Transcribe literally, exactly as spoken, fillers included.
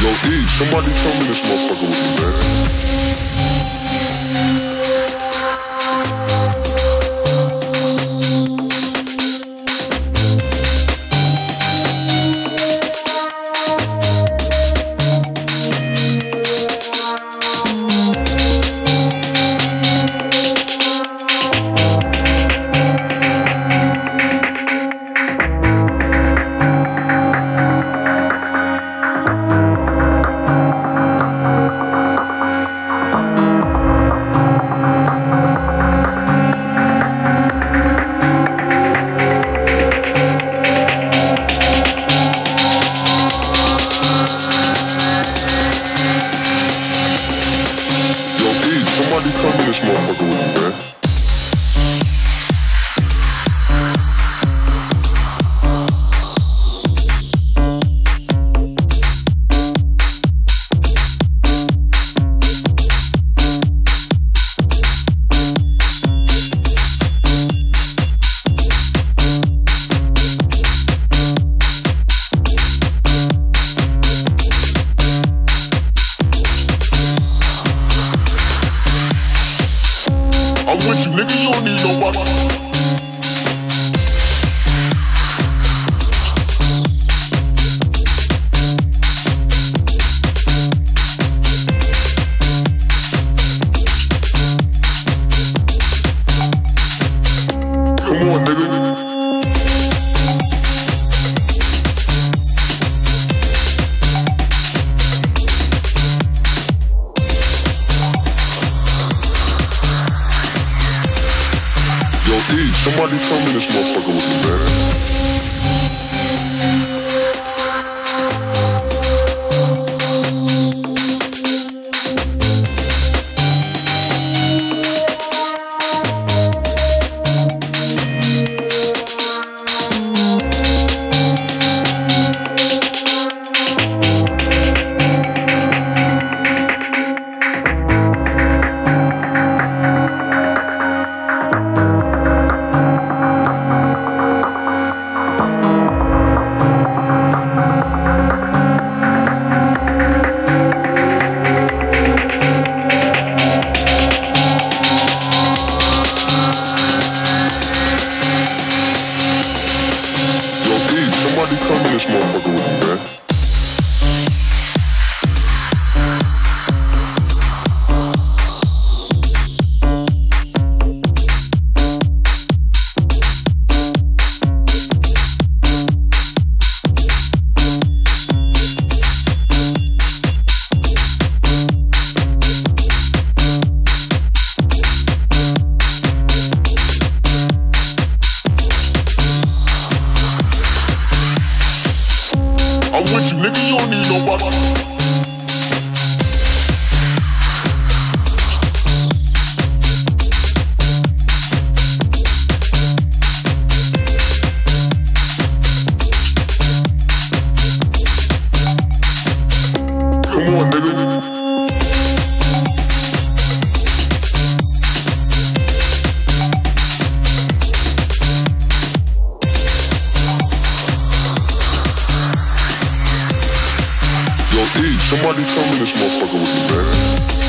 Yo, E, somebody tell me this motherfucker with me, man. Somebody come in this motherfucker with me, man. I'm with you, nigga, you don't need nobody. Come on, nigga. Yo, E, somebody tell me this motherfucker with me, man. Somebody come in this motherfucker with me, man. I'm with you, nigga, you don't need nobody. Come on, nigga. Yo, E, somebody tell me this motherfucker with me, man.